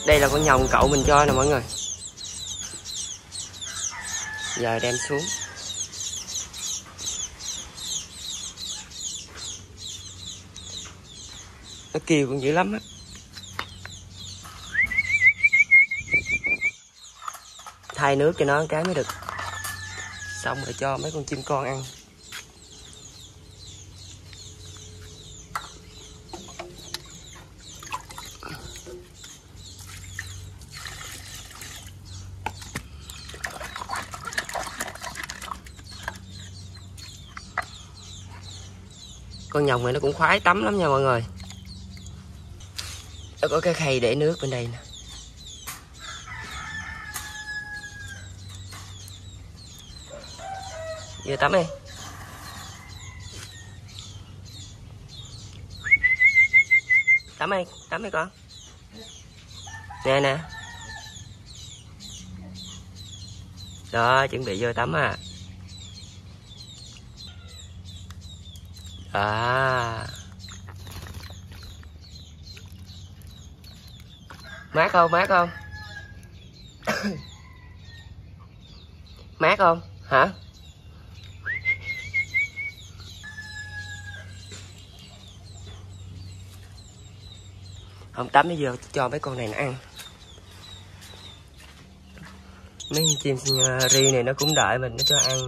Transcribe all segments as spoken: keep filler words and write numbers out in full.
Đây là con nhồng cậu mình cho nè mọi người. Giờ đem xuống. Nó kêu cũng dữ lắm á. Thay nước cho nó cái mới được. Xong rồi cho mấy con chim con ăn. Con nhồng này nó cũng khoái tắm lắm nha mọi người. Nó có cái khay để nước bên đây nè. Vô tắm đi. Tắm đi, tắm đi con. Nè nè. Đó, chuẩn bị vô tắm à. À. Mát không, mát không? Mát không? Hả? Không tắm bây giờ cho mấy con này nó ăn. Mấy chim ri này nó cũng đợi mình nó cho ăn.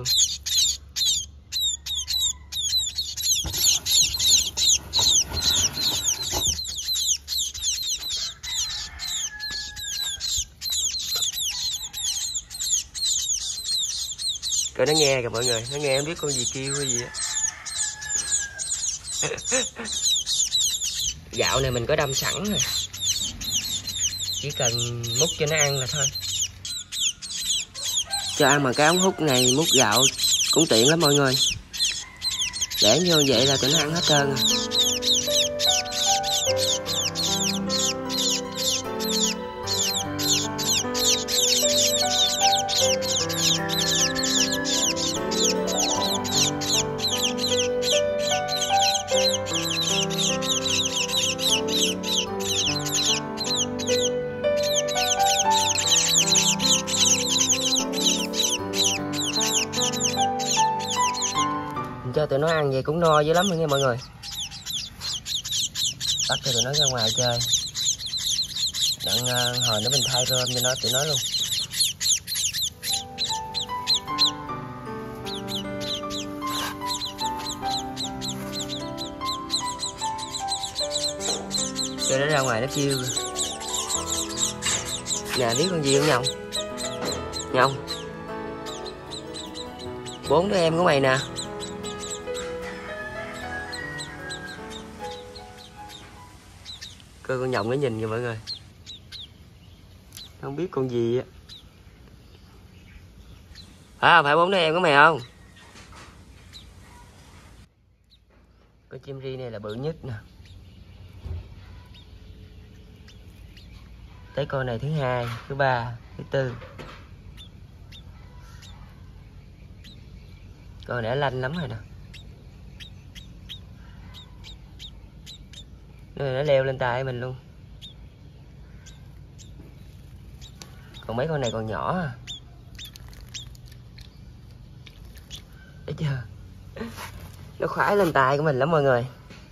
Rồi nó nghe kìa mọi người, nó nghe không biết con gì kêu hay gì á. Gạo này mình có đâm sẵn rồi, chỉ cần múc cho nó ăn là thôi. Cho ăn mà cái ống hút này múc gạo cũng tiện lắm mọi người. Để vô vậy là tụi nó ăn hết trơn rồi. Cho tụi nó ăn vậy cũng no dữ lắm rồi nha mọi người. Bắt cho tụi nó ra ngoài chơi. Đặng uh, hồi nữa mình thay rơm cho nó tụi nó luôn. Cho nó ra ngoài nó kêu. Nè biết con gì không Nhồng? Nhồng. Bốn đứa em của mày nè. Coi con nhồng nó nhìn kìa mọi người. Không biết con gì á. À, phải bốn đứa em của mày không? Con chim ri này là bự nhất nè. Tới con này thứ hai, thứ ba, thứ tư. Con này lanh lắm rồi nè. Nó leo lên tay mình luôn. Còn mấy con này còn nhỏ à. Thấy chưa? Nó khoái lên tay của mình lắm mọi người.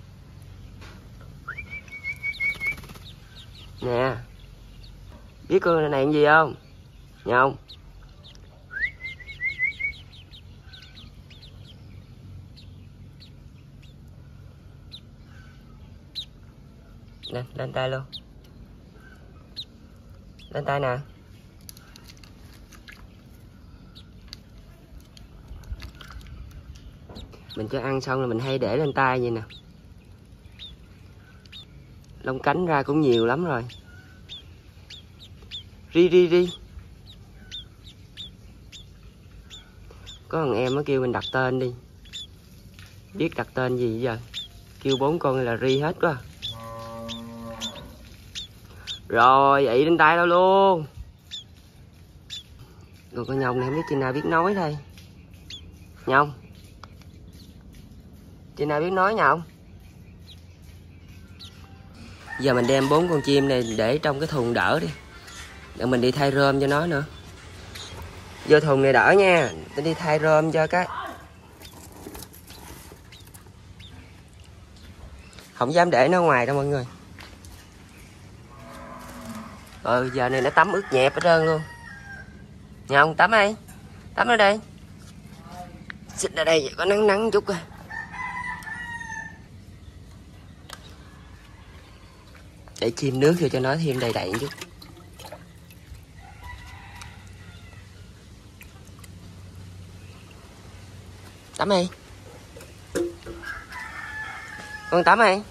Nè. Biết con này làm gì không? Nhồng. Lên, lên tay luôn. Lên tay nè. Mình cho ăn xong là mình hay để lên tay vậy nè. Lông cánh ra cũng nhiều lắm rồi. Ri ri ri. Có thằng em nó kêu mình đặt tên đi. Biết đặt tên gì giờ. Kêu bốn con là ri hết quá. Rồi, ị lên tay đâu luôn. Rồi con nhồng này không biết chừng nào biết nói đây. Nhồng. Chừng nào biết nói Nhồng? Giờ mình đem bốn con chim này để trong cái thùng đỡ đi, để mình đi thay rơm cho nó nữa. Vô thùng này đỡ nha, tôi đi thay rơm cho cái. Không dám để nó ngoài đâu mọi người. Ừ, giờ này nó tắm ướt nhẹp hết trơn luôn. Nhà ông tắm đây, tắm ở đây. Xịt ở đây có nắng nắng chút coi. Để chim nước vô cho nó thêm đầy đầy một chút. Tắm đi. Con tắm đi.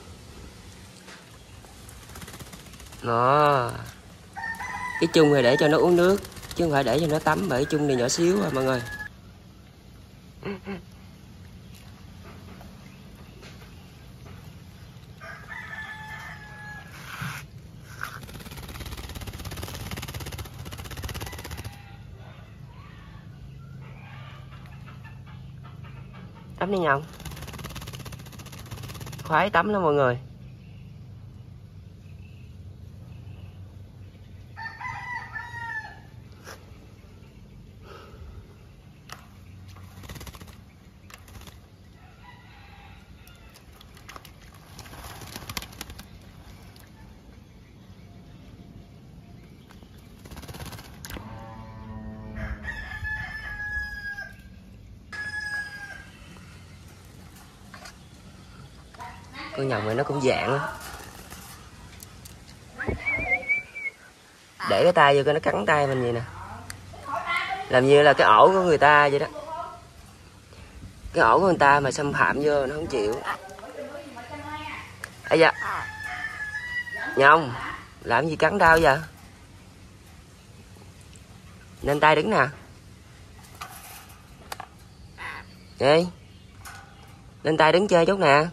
Đó. Cái chung này để cho nó uống nước, chứ không phải để cho nó tắm, bởi chung này nhỏ xíu à mọi người. Tắm đi nhau. Khoái tắm lắm mọi người. Con nhồng này nó cũng dạng lắm. Để cái tay vô coi nó cắn tay mình vậy nè. Làm như là cái ổ của người ta vậy đó. Cái ổ của người ta mà xâm phạm vô nó không chịu. Ây da. Nhồng, làm gì cắn đau vậy? Lên tay đứng nè. Đi. Lên tay đứng chơi chút nè.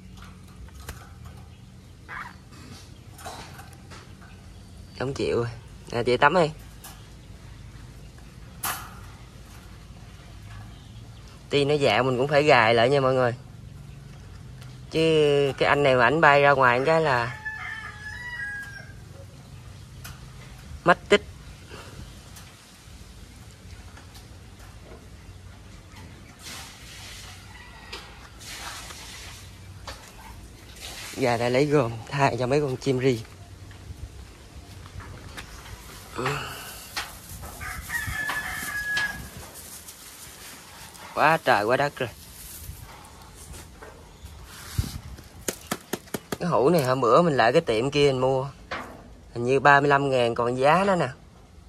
Không chịu rồi. Nè chị tắm đi. Tuy nó dạo mình cũng phải gài lại nha mọi người. Chứ cái anh này mà ảnh bay ra ngoài cái là mất tích. Giờ đã lấy gồm thay cho mấy con chim ri. Quá trời quá đất rồi. Cái hũ này hôm bữa mình lại cái tiệm kia mình mua, hình như ba mươi lăm ngàn còn giá nó nè.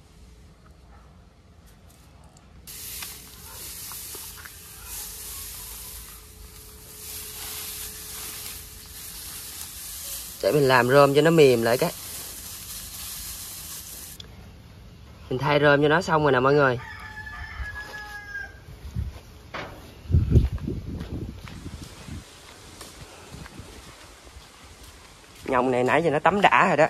Để mình làm rơm cho nó mềm lại cái. Mình thay rơm cho nó xong rồi nè mọi người. Nhồng này nãy giờ nó tắm đã rồi đó.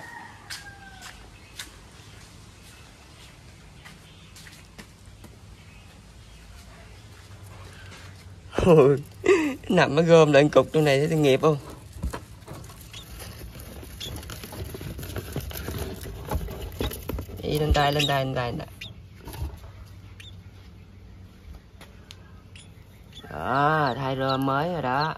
Nằm nó gom lại cục trong này thấy nghiệp không? Đi lên tay lên tay lên tay. Đó, thay rơm mới rồi đó.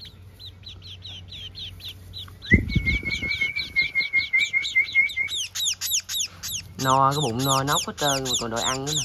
No, cái bụng no nóc hết trơn mà còn đòi ăn nữa nè.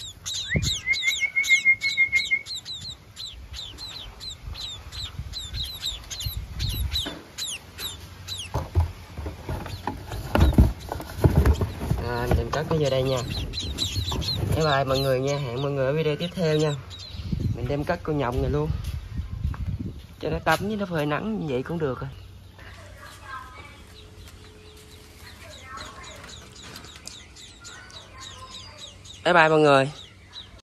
À, mình cất nó vô đây nha. Bye bye mọi người nha, hẹn mọi người ở video tiếp theo nha. Mình đem cất con nhộng này luôn, cho nó tắm với nó phơi nắng như vậy cũng được rồi. Bye bye mọi người.